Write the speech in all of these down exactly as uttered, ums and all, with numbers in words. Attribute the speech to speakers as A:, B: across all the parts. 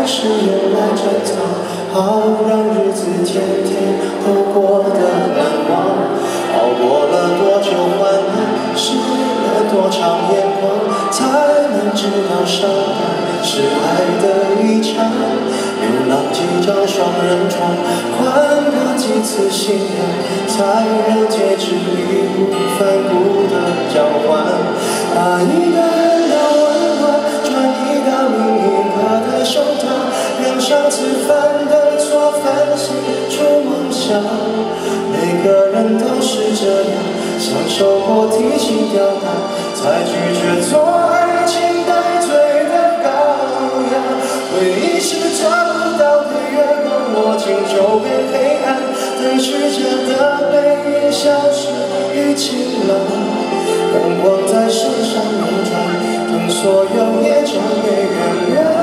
A: 开始用来珍藏，好让日子天天都过得难忘。熬过了多久患难，湿了多长眼眶，才能知道伤感是爱的一场。流浪几张双人床，换过几次信仰，才让戒指义无反顾的交换。把一个人的温暖转移到另一个的胸膛，让上次犯的错反省出梦想。每个人都是这样，享受过提心吊胆，才拒绝做爱情带罪的羔羊。回忆是抓不到的月光，握紧就变黑暗，等虚假的背影消失于晴朗。阳光在身上流转，等所有业障被原谅。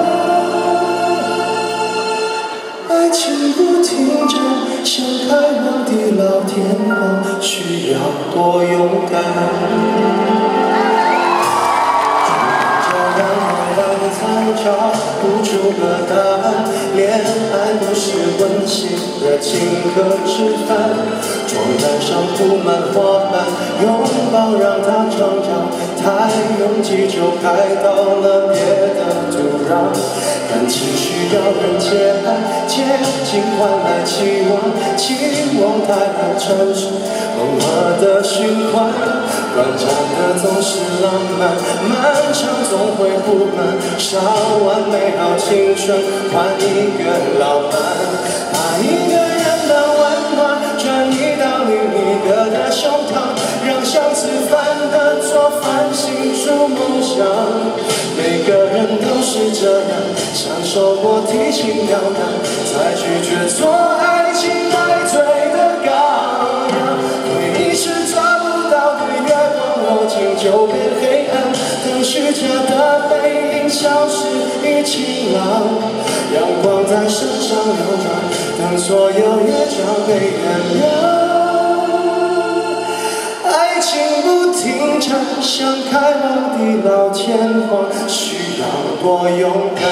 A: 爱情不停站，想开往地老天荒，需要多勇敢。找不出个答案，恋爱不是温馨的请客吃饭，床单上铺满花瓣，拥抱让它成长，太拥挤就开到了别的土壤。感情需要人接纳，接近换来期望，期望太难承受融合的循环，短暂的总是浪漫，漫长总会不满，烧完美好青春换一个老伴。把一个人的温暖转移到另一个的胸膛，让上次犯的错反省出梦想。每个人都是这样，享受过提心吊胆，才拒绝做爱情带罪的羔羊。回忆是抓不到的月光，握紧就变黑暗，等虚假的背影消失于晴朗。阳光在身上流转，等所有业障被原谅。爱情不停站，想开往地老天荒，需要多勇敢。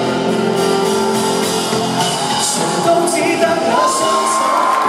A: 谁都记得那双手，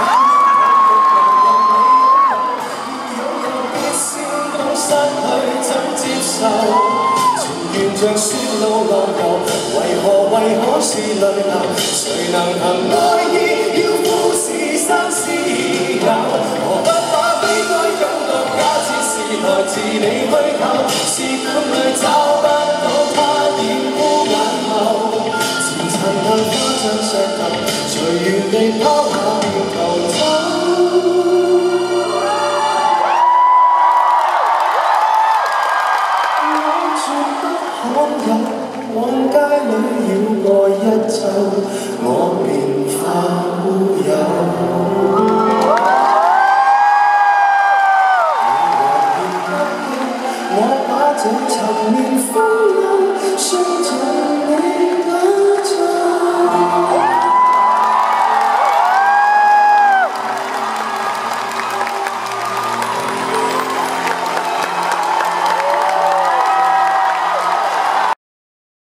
A: 要有別先懂失去怎接受。情緣像雪路浪流，為何為何是淚流？誰能憑愛意要富士山私有？何不把悲哀感覺假設是來自你虛構？試管裏找不到它染污眼眸，前塵硬化像石頭，隨緣地拋下便逃走。往街裏繞過一周，我便化烏有。我把這陳年風流